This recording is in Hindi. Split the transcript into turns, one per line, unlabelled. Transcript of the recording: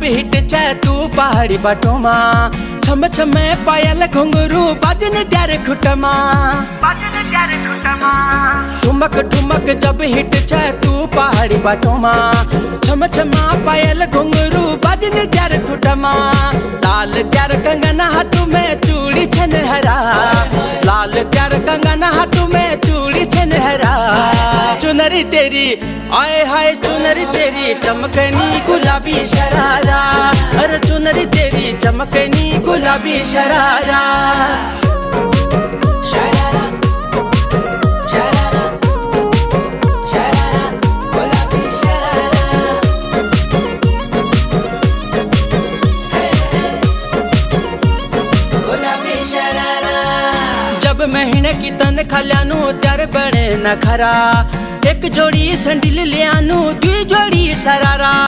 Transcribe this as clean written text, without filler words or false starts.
हिट छे तू पहाड़ी बाटोमा, छम छमे पायल घुंघरू बाजन त्यार खुटमा। ठुमक ठुमक जब हिट छे तू पहाड़ी बाटोमा, छम छमा पायल घुंघरू बाजन त्यार खुटमा। लाल त्यार कंगन हाथ में चूड़ी छनहरा, लाल त्यार कंगन हाथ में चूड़ी छनहरा। चुनरी तेरी आए हाय चुनरी तेरी चमकनी गुलाबी शरारा, अरे चुनरी तेरी चमकनी गुलाबी शरारा। जब महीने की तनखा ल्यानू त्यार बड़े न खरा, एक जोड़ी संडिल लियानू 2 जोड़ी शरारा।